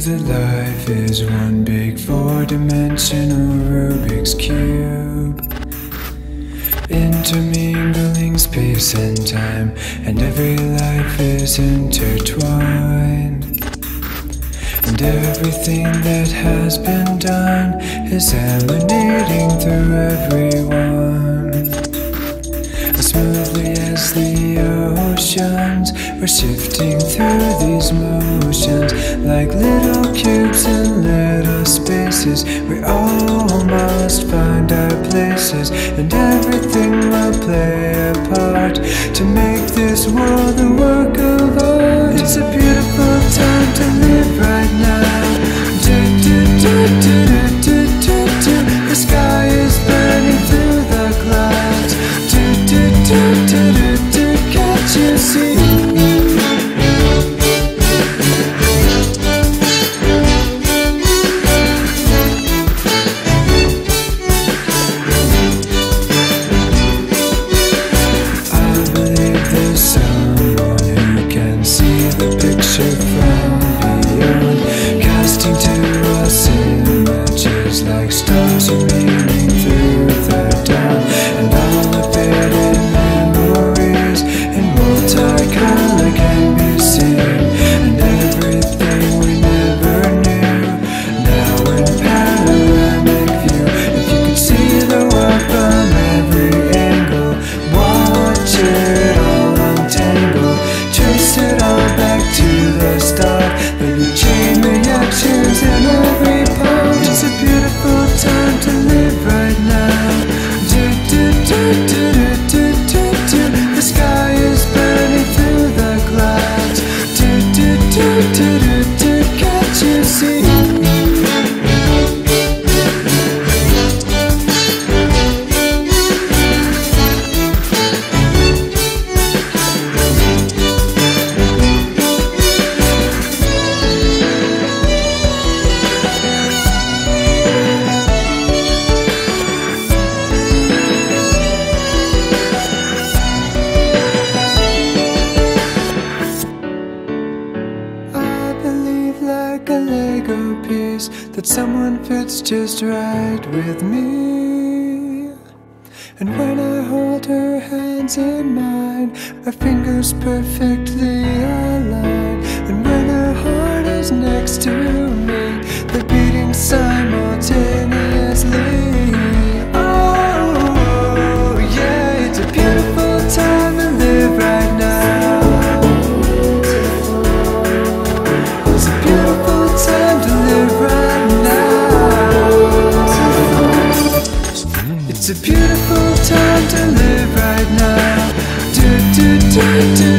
that life is one big four-dimensional Rubiks Cube, intermingling space and time, and every life is intertwined, and everything that has been done is emanating through everyone. As smoothly as the oceans, we're shifting through these motions like little cubes in little spaces. We all must find our places, and everything will play a part to make this world a work of art. It's a beautiful time to live right now. The sky is burning through the clouds. Can't you see? Like stars are leaning through the dawn, and all of it in memories in multicolor can be seen, and everything we never knew now in panoramic view. If you could see the world from every angle, watch it all untangle, trace it all back to the start, then you chain reactions in every part. It's a beautiful time to live right now. The sky is burning through the clouds. Can't you see? Like a Lego piece that someone fits just right with me. And when I hold her hands in mine, our fingers perfectly align. And when her heart is next to me, they're beating simultaneously. Oh yeah, it's a beautiful time to live right now. It's a beautiful time to live right now.